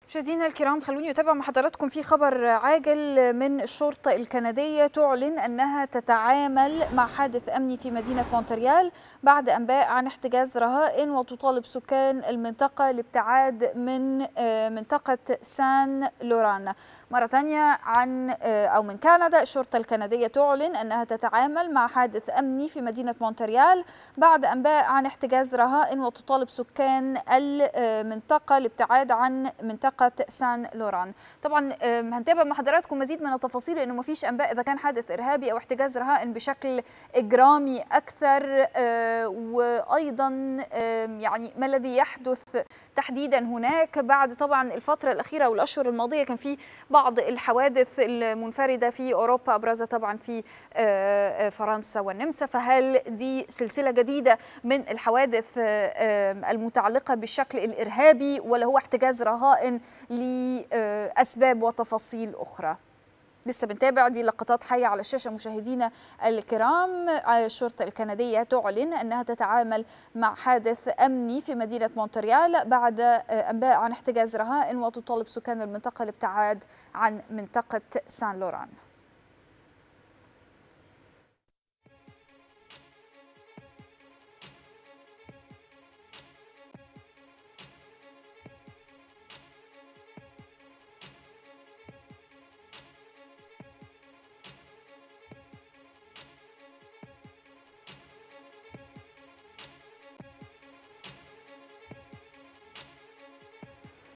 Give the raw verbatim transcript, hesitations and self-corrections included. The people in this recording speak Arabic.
مشاهدينا الكرام، خلوني أتابع مع حضراتكم في خبر عاجل من الشرطة الكندية تعلن أنها تتعامل مع حادث أمني في مدينة مونتريال بعد أنباء عن احتجاز رهائن، وتطالب سكان المنطقة الابتعاد من منطقة سان لوران. مرة ثانية عن أو من كندا، الشرطة الكندية تعلن أنها تتعامل مع حادث أمني في مدينة مونتريال بعد أنباء عن احتجاز رهائن، وتطالب سكان المنطقة الابتعاد عن منطقة سان لوران. طبعا هنتابع مع حضراتكم مزيد من التفاصيل، لانه ما فيش انباء اذا كان حادث ارهابي او احتجاز رهائن بشكل اجرامي اكثر، وايضا يعني ما الذي يحدث تحديدا هناك بعد طبعا الفتره الاخيره والاشهر الماضيه كان في بعض الحوادث المنفرده في اوروبا، ابرزها طبعا في فرنسا والنمسا. فهل دي سلسله جديده من الحوادث المتعلقه بالشكل الارهابي، ولا هو احتجاز رهائن لأسباب وتفاصيل أخرى؟ لسه بنتابع، دي لقطات حية على الشاشة مشاهدينا الكرام. الشرطة الكندية تعلن أنها تتعامل مع حادث أمني في مدينة مونتريال بعد أنباء عن احتجاز رهائن، وتطالب سكان المنطقة الابتعاد عن منطقة سان لوران.